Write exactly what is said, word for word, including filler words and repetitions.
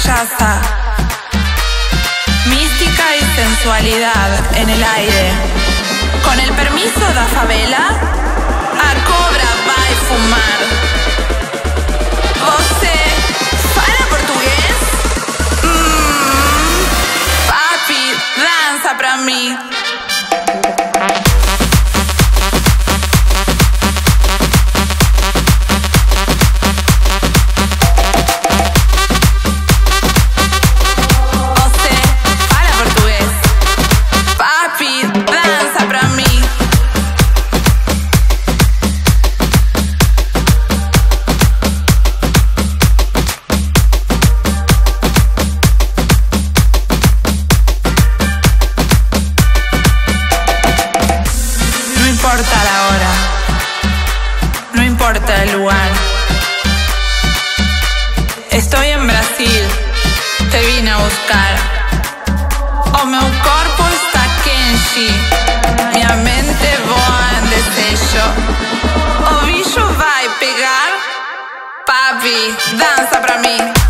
cachaza. Mística y sensualidad en el aire. Con el permiso da favela, a cobra vai fumar. Você fala português? Mmm, papi, dança pra mim. No importa la hora, no importa el lugar. Estoy en Brasil, te vine a buscar. O meu corpo está quente, minha mente voa em desejo. O bicho vai pegar, papi, dança pra mim.